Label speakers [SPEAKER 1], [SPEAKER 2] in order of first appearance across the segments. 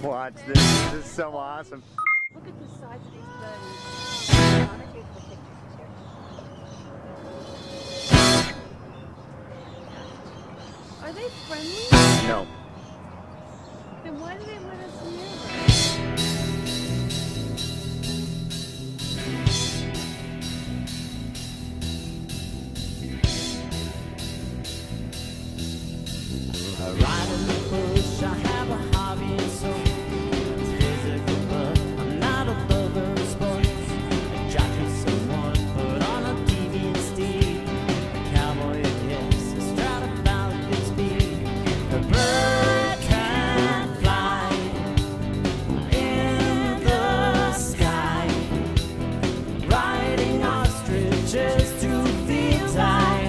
[SPEAKER 1] Watch this. This is so awesome.
[SPEAKER 2] Look at the size of these birds. I'm gonna take the pictures here. Are they friendly?
[SPEAKER 1] No.
[SPEAKER 2] Then why do they let us near them?
[SPEAKER 3] I ride in the bush, I have a hobby, so it's physical, but I'm not a lover of sports. I jockey someone, put on a TV steed, a cowboy, yes, a Stradivarius good speed. A bird can fly in the sky, riding ostriches 2 feet high.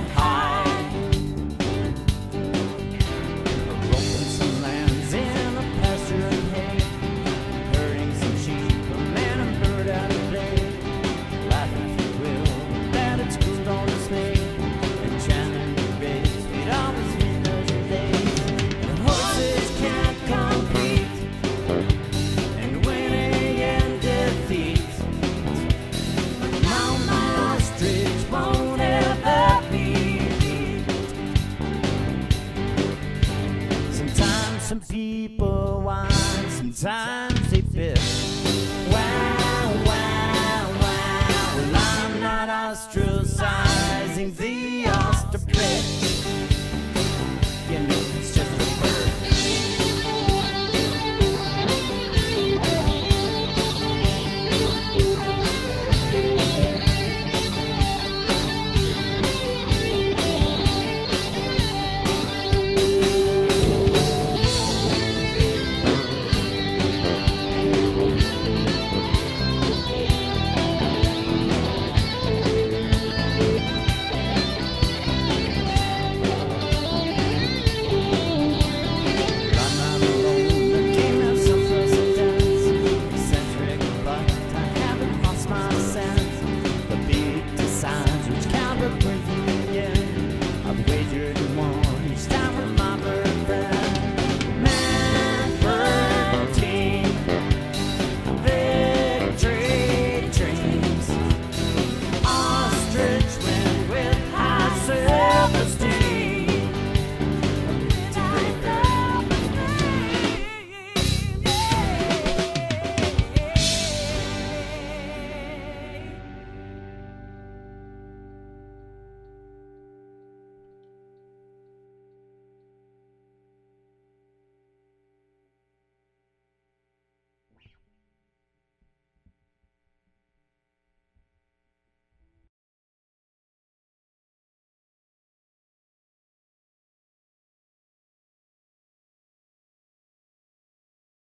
[SPEAKER 3] Some people whine, sometimes they piss. Wow, wow, wow. Well, I'm not ostracizing the ostrich. You know, it's just a bird. With